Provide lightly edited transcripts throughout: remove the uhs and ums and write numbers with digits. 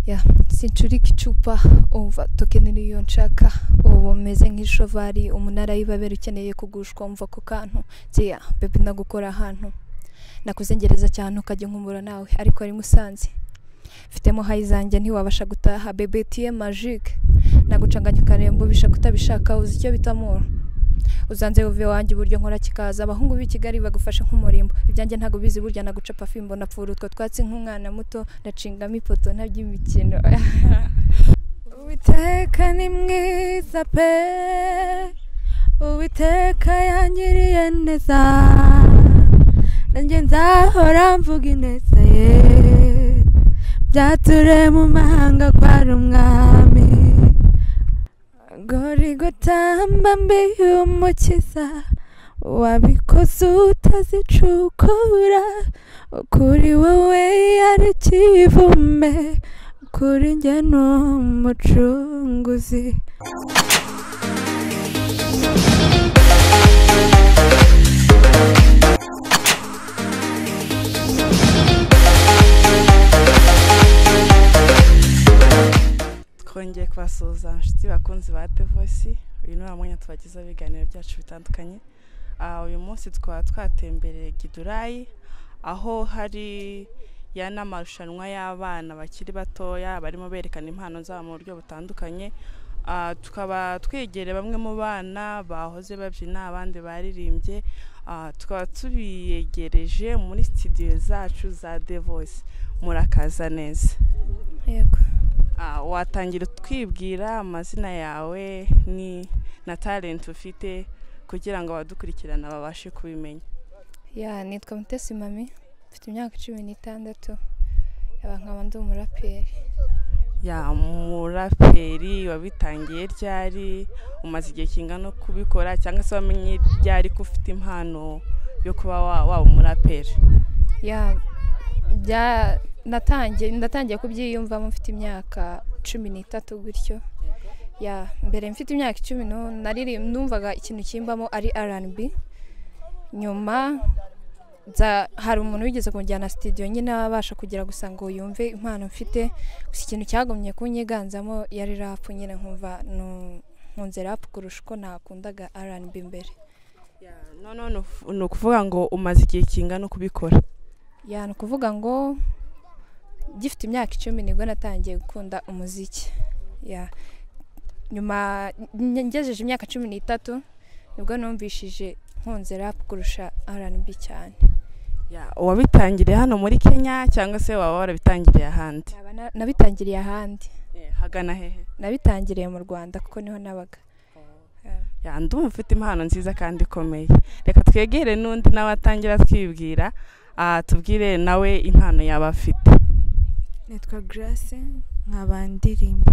ya sinchurika icupa umva tokenera iyo nshaka ubu meze nk'ishovari umunara y'ibabera ukeneye kugushwa umva ku kantu tiya bebe nagukora ahantu nakuzengereza cyane ukajya nkumbura nawe ariko ari Musanze mfitemo hayi zanjye ntiwabasha gutaha bebe tiye magique nagucanganya karembo bishaka kutabishaka uzi icyo bitamura uzanze uve wanjye buryo nkora kikaza abahungu b'i Kigali bagufasha nk'umurimbo ibyanjye ntago bizi burya naguca pafimbo napfura utwo twatsi nk'umwana muto nacingamo ipoto ntaby'imikino Uwiteka ni mwiza pe Uwiteka yangiriye neza nanjye nzahora mvuga ineza ye byature mu mahanga kwa umwami Gori gutamba mbiye umukiza wabikoze utazicukura kuri wowe ari kivume kuri njye n'umucunguzi twongeye kubasuhuza inshuti bakunzi ba The Voice uyu ni mwanya tubagiza ibiganiro byacu bitandukanye uyu munsi twatembereye Gidurayi aho hari n'amarushanwa y'abana bakiri batoya barimo berekana impano zabo mu buryo butandukanye tukaba twegereye bamwe mu bana bahoze babyina abandi baririmbye tukaba tubiyegereje muri studio zacu za The Voice murakaza neza yego watangira twibwira amazina yawe ni na talent ufite kugira ngo abadukurikirana babashe kubimenya ya nitwa Mutesi Mami mfite imyaka 16 nkaba ndi umuraperi ya muraperi wabitangiye ryari umaze igihe kingana kubikora cyangwa se wamenye ryari ko ufite impano yo kuba waba umuraperi ya ndatangiye kubyiyumva mfite imyaka 13 gutyo ya mbere mfite imyaka 10 nari numvaga ikintu kimbamo ari R&B nyuma hari umuntu wigeze kunjyana studio nyine abasha kugira gusa ngo yumve impano mfite gusa ikintu cyagomye kunyiganzamo yari rap nyine nkumva nkunze rap kurusha uko nakundaga R&B mbere ya no ukuvuga ngo umaze igihe kingana kubikora ya no kuvuga ngo gifite imyaka 10 nibwo natangiye gukunda umuziki ya nyuma ngejeje imyaka 13 nibwo numvishije nkunze rap kurusha R&B cyane ya wabitangiriye hano muri Kenya cyangwa se waba warabitangiriye ahandi nabitangiriye ahandi hagana hehe nabitangiriye mu Rwanda kuko niho nabaga ya ndumva ufite impano nziza kandi ikomeye reka twegere n'undi nabatangira twibwira tubwire nawe impano yaba afite nitwa Grace nkabandirimba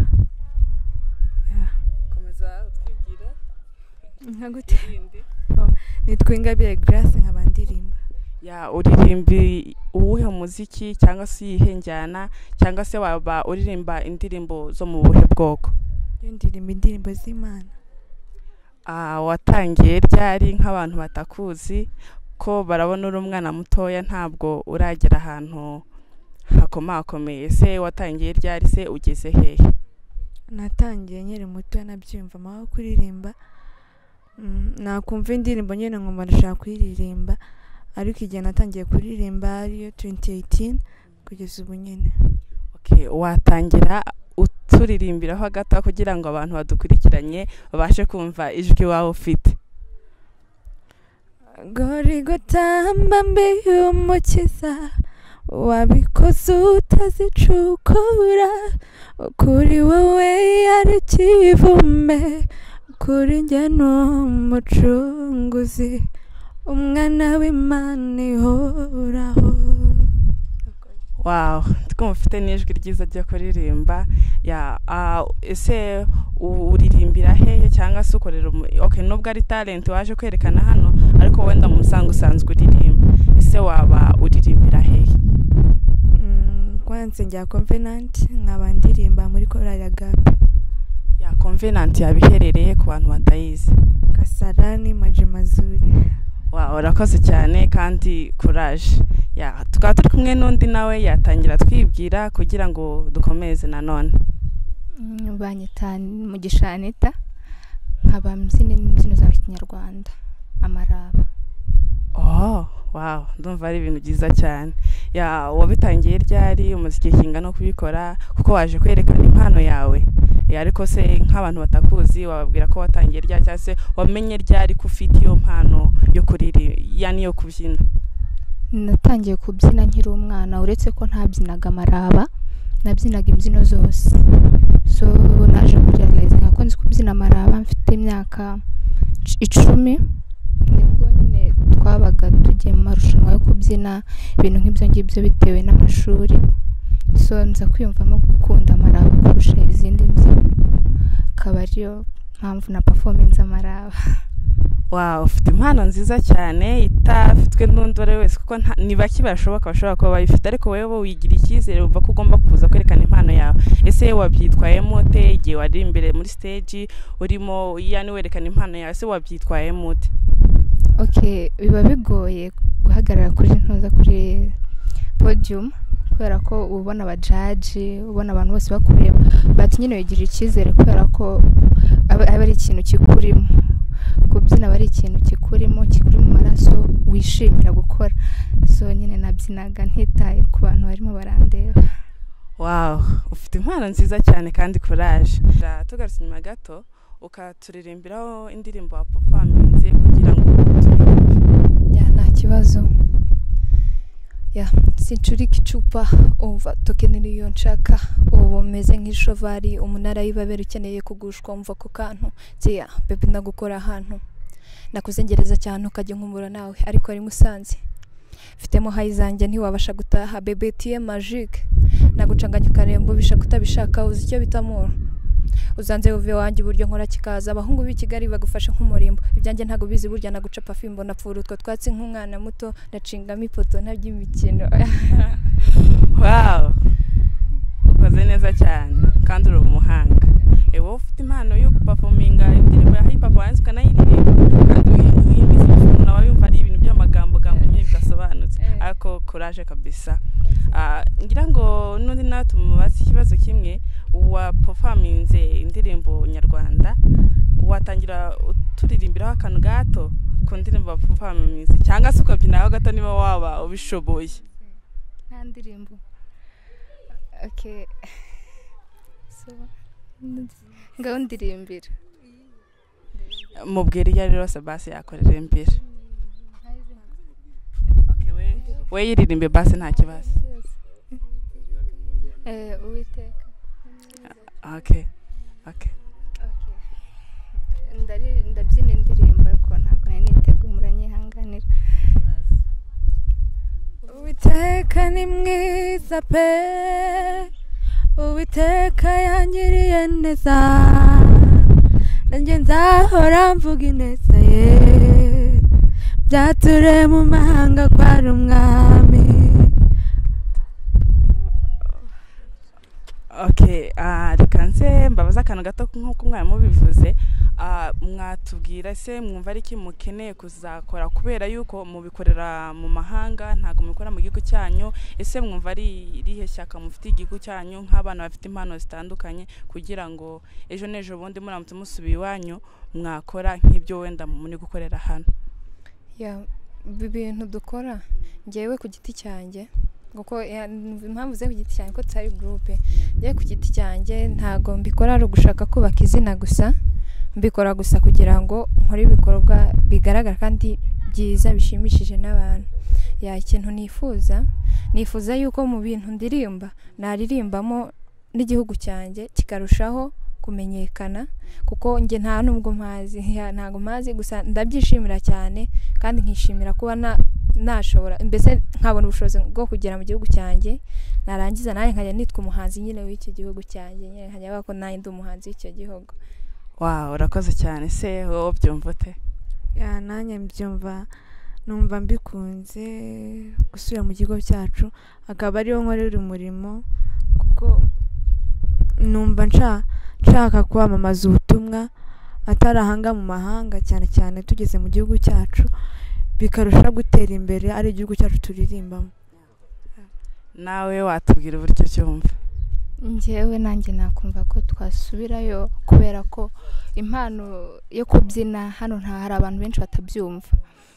komeza twibwira nkagute nitwa Ingabire Grace nkabandirimba ya uririmbi uwuhe muziki cyangwa se yihenjyana cyangwa se waba uririmba indirimbo zo mu buhe bwoko ndirimba indirimbo z'Imana watangiye ryari nk'abantu batakuzi ko barabona uri umwana mutoya ntabwo uragera ahantu hakomakomeye se watangiye ryari se ugeze hehe natangiye nyere muto nabyumva maho kuririmba nakumva indirimbo nyene ngomba ndashaka kuririmba ariko igihe natangiye kuririmba ariyo 2018 kugeza ubu nyene okay watangira uturirimbiraho hagati kugira ngo abantu badukurikiranye babashe kumva ijwi wawe ufite Gori gutamba mbiye umukiza wabikoze utazicukura kuri wowe ari kivume kuri njye n'umucunguzi umwana w'Imana ihoraho wow twumva ufite n'ijwi ryiza ryo kuririmba ya ese uririmbira hehe cyangwa se ukorera okay nubwo ari talent waje kwerekana hano ariko wenda mu musango usanzwe uririmba ese waba uririmbira hehe kwanze njya Covenant nkabandirimba muri korali ya Gape ya Covenant yabiherereye ku bantu batayizi Kasarani Majimazuri urakoze cyane kandi courage tukaba turi kumwe n'undi nawe yatangira twibwira kugira ngo dukomeze nanone. Banyita Mugisha Anita, nkaba mbyina imbyino za Kinyarwanda amaraba. Wow, ndumva ari ibintu byiza cyane. Wabitangiye ryari, umuziki kinga no kubikora kuko waje kwerekana impano yawe? Ariko se nk'abantu batakuzi wababwira ko watangiye ryari cyangwa se wamenye ryari ko ufite iyo mpano yo yani yo kubyina? Natangiye kubyina nkiri umwana, uretse ko ntabyinaga amaraba, nabyinaga imbyino zose. So naje kurealize ko nzi kubyina amaraba mfite imyaka 10, nibwo nyine twabaga tugiye mu marushanwa yo kubyina ibintu nk'ibyo ngibyo bitewe n'amashuri. So nza kwiyumvamo gukunda amaraba kurusha izindi mbyino, akaba ariyo mpamvu na performance amaraba. Wow, ufite impano nziza cyane itafitwe n'undi wese kuko ni baki bashobora kuba bayifite, ariko wowe wigira icyizere umva ko ugomba kuza kwerekana impano yawe. Ese wabyitwayemo ute igihe wari imbere muri stage urimo yani werekana impano yawe? Ese wabyitwayemo ute? Okay, biba bigoye guhagarara kuri podium kubera ko ubona abajaji, ubona abantu bose bakureba, but nyine wigira icyizere kubera ko aba ari ikintu kikurimo. Kubyina bari ikintu kikuri mu maraso wishimira gukora. So nyine nabyinaga ntitaye ku bantu barimo barandeba. Wow, ufite impano nziza cyane kandi courage. Tugarutse nyuma gato ukaturirimbiraho indirimbo wa performance kugira ngo tuyumve. Nta kibazo. Sinchurika icupa umva tokenera iyo nshaka, ubu meze nk'ishovari umunara y'ibabera ukeneye kugushwa umva ku kantu. Baby ndagukora ahantu nakuzengereza cyane ukajya nkumbura nawe, ariko ari Musanze mfitemo hayi zanjye ntiwabasha gutaha. Baby tie magique nagucanganya ukarembo bisha kutabishaka, uzi icyo bitamura uzanze uve wanjye uburyo nkora kikaza. Abahungu b'i Kigali bagufasha nk'umurimbo, ibyanjye ntago bizi burya nagucapa fimbo napfura utwo twatsi nk'umwana muto ndacingamo ipoto ntaby'imikino. Wow, ukoze neza cyane kandi uri umuhanga. Wowe ufite impano yo performinga indirimbo ya hip hop wanze kanayiririmba kandi imizi nawe yumva ari ibintu by'amagambo nyine bidasobanutse, ariko courage kabisa. Ngira ngo n'undi nawe tumubaza ikibazo kimwe, wa performinze indirimbo nyarwanda watangira uturirimbiraho akantu gato ku ndirimbo wa performinze cyangwa se ukabyinaho gato niba waba ubishoboye? Nta ndirimbo. Okay, so ngaho ndirimbira. Mubwira iyo rero Sebasi yakorera imbere. Okay, we yiririmbe basi nta kibazo. Uwiteka. Okay. Ndabyina indirimbo ariko ntabwo nari niteguye, muranyihanganira. Uwiteka ni mwiza pe, Uwiteka yangiriye neza, nanjye nzahora mvuga ineza ye, byature mu mahanga kwa ari umwami. Okay, reka nse mbabaza akantu gato nk'uko mwarimu bivuze. Mwatubwira se mwumva ari iki mukeneye kuzakora kubera yuko mubikorera mu mahanga ntago mukora mu gihugu cyanyu? Ese mwumva ari irihe shyaka mufite igihugu cyanyu nk'abana bafite impano zitandukanye kugira ngo ejo nejo bundi muramutse musubiye iwanyu mwakora nk'ibyo wenda muri gukorera hano? Ibintu dukora ngewe ku giti cyanjye kuko impamvu ze ku giti cyanjye ko tutari groupe, ngewe ku giti cyanjye ntago mbikora ari ugushaka kubaka izina gusa, mbikora gusa kugira ngo nkore ibikorwa bigaragara kandi byiza bishimishije n'abantu. Ikintu nifuza yuko mu bintu ndirimba naririmbamo n'igihugu cyanjye kikarushaho kumenyekana, kuko nge nta nubwo ntago mazi gusa ndabyishimira cyane kandi nkishimira kuba nashobora mbese nkabona ubushobozi bwo kugera mu gihugu cyanjye, narangiza naye nkajya nitwa umuhanzi nyine w'icyo gihugu cyanjye, nyine nkajya bako naye ndi umuhanzi w'icyo gihugu. Wow, urakoze cyane. Se wowe byumva ute? Nanjye mbyumva, numva mbikunze gusubira mu kigo cyacu akaba ariyo nkorera umurimo, kuko numva nshaka kwamamaza ubutumwa atarahanga mu mahanga, cyane cyane tugeze mu gihugu cyacu bikarusha gutera imbere ari igihugu cyacu turirimbamo. nawe watubwira uburyo cyumva. njyewe nanjye nakumva ko twasubirayo kubera ko impano yo kubyina hano nta hari abantu benshi batabyumva